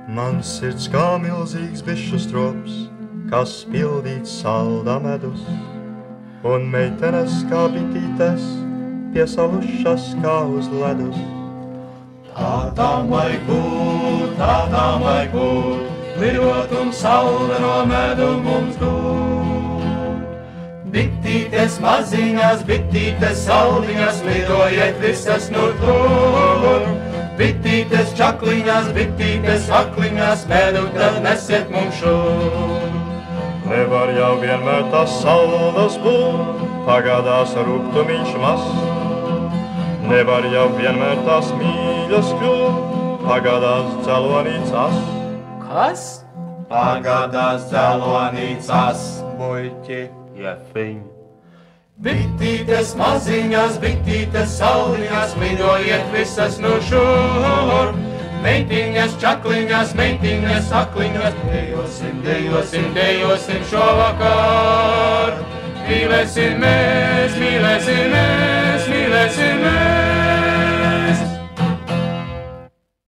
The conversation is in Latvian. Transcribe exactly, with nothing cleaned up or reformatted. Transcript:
Man sirds kā milzīgs bišu strops, kas pildīts saldā medus, un meitenes kā bitītes, piesalušas kā uz ledus. Tādām vajag būt, tādām vajag būt, lidot un saule no medu mums dūt. Bitītes maziņās, bitītes saldiņās, lidojiet visas no tur. Bitītes čakliņās, bitītes akliņās, medu tad nesiet mums šur. Nevar jau vienmēr tas saldas būt, pagādās rūgtumiņš mas. Nevar jau vienmēr tās mīļas kļūt, pagādās dzelonīcas. Kas? Pagādās dzelonīcas, muļķi, jefiņi. Bitītes maziņās, bitītes saldiņās, lidojiet visas no šur. Meitiņas čakliņās, meitiņas akliņās, dejosim, dejosim, dejosim šovakar. Mīlēsim mēs, mīlēsim mēs.